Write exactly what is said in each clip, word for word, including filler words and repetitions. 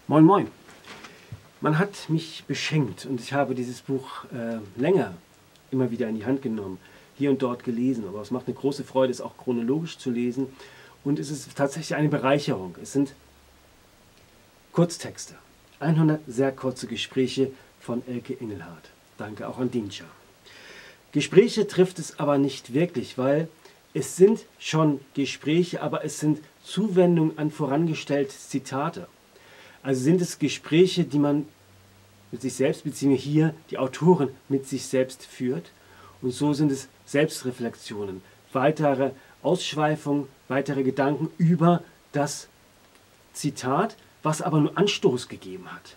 Moin Moin! Man hat mich beschenkt und ich habe dieses Buch äh, länger immer wieder in die Hand genommen, hier und dort gelesen. Aber es macht eine große Freude, es auch chronologisch zu lesen. Und es ist tatsächlich eine Bereicherung. Es sind Kurztexte, hundert sehr kurze Gespräche von Elke Engelhardt. Danke auch an Dienscha. Gespräche trifft es aber nicht wirklich, weil es sind schon Gespräche, aber es sind Zuwendungen an vorangestellte Zitate. Also sind es Gespräche, die man mit sich selbst, beziehungsweise hier die Autorin mit sich selbst führt. Und so sind es Selbstreflexionen, weitere Ausschweifungen, weitere Gedanken über das Zitat, was aber nur Anstoß gegeben hat.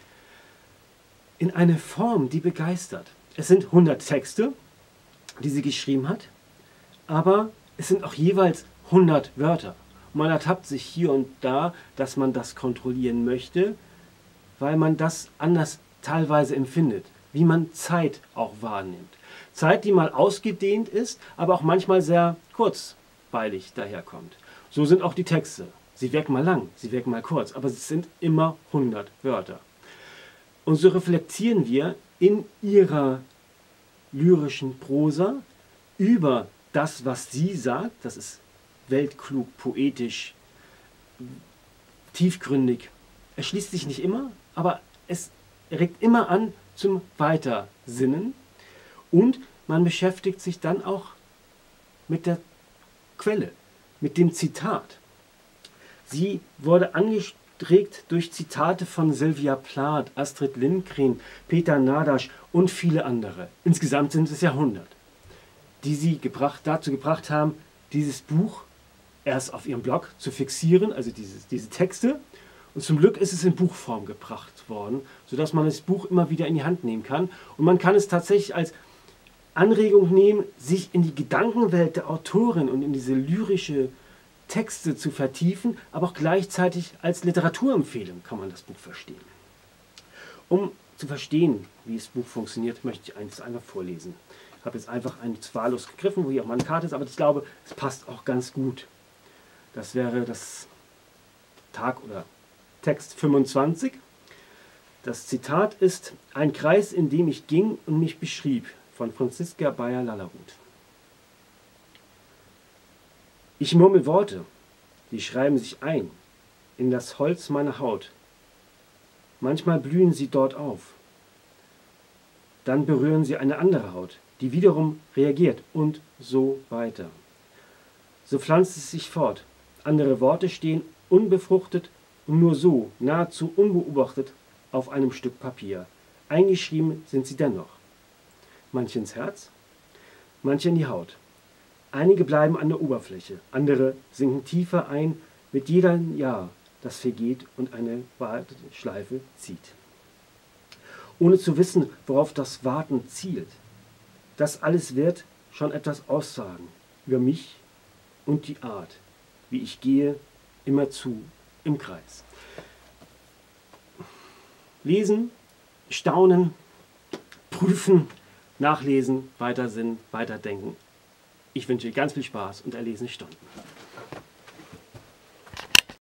In eine Form, die begeistert. Es sind hundert Texte, die sie geschrieben hat, aber es sind auch jeweils hundert Wörter. Man ertappt sich hier und da, dass man das kontrollieren möchte, weil man das anders teilweise empfindet, wie man Zeit auch wahrnimmt. Zeit, die mal ausgedehnt ist, aber auch manchmal sehr kurzweilig daherkommt. So sind auch die Texte. Sie wirken mal lang, sie wirken mal kurz, aber es sind immer hundert Wörter. Und so reflektieren wir in ihrer lyrischen Prosa über das, was sie sagt. Das ist weltklug, poetisch, tiefgründig. Es schließt sich nicht immer, aber es regt immer an zum Weitersinnen. Und man beschäftigt sich dann auch mit der Quelle, mit dem Zitat. Sie wurde angeregt durch Zitate von Sylvia Plath, Astrid Lindgren, Peter Nadasch und viele andere. Insgesamt sind es ja hundert, die sie gebracht, dazu gebracht haben, dieses Buch erst auf ihrem Blog zu fixieren, also dieses, diese Texte. Und zum Glück ist es in Buchform gebracht worden, sodass man das Buch immer wieder in die Hand nehmen kann. Und man kann es tatsächlich als Anregung nehmen, sich in die Gedankenwelt der Autorin und in diese lyrische Texte zu vertiefen, aber auch gleichzeitig als Literaturempfehlung kann man das Buch verstehen. Um zu verstehen, wie das Buch funktioniert, möchte ich eines einmal vorlesen. Ich habe jetzt einfach ein wahllos gegriffen, wo hier auch mal eine Karte ist, aber ich glaube, es passt auch ganz gut. Das wäre das Tag oder Text fünfundzwanzig. Das Zitat ist: Ein Kreis, in dem ich ging und mich beschrieb, von Franziska Beyer-Lallerud. Ich murmel Worte, die schreiben sich ein in das Holz meiner Haut. Manchmal blühen sie dort auf. Dann berühren sie eine andere Haut, die wiederum reagiert und so weiter. So pflanzt es sich fort. Andere Worte stehen unbefruchtet und nur so, nahezu unbeobachtet, auf einem Stück Papier. Eingeschrieben sind sie dennoch. Manche ins Herz, manche in die Haut. Einige bleiben an der Oberfläche, andere sinken tiefer ein mit jedem Jahr, das vergeht und eine Warteschleife zieht. Ohne zu wissen, worauf das Warten zielt. Das alles wird schon etwas aussagen über mich und die Art, wie ich gehe, immerzu im Kreis. Lesen, staunen, prüfen, nachlesen, weitersinnen, weiterdenken. Ich wünsche ganz viel Spaß und erlesene Stunden.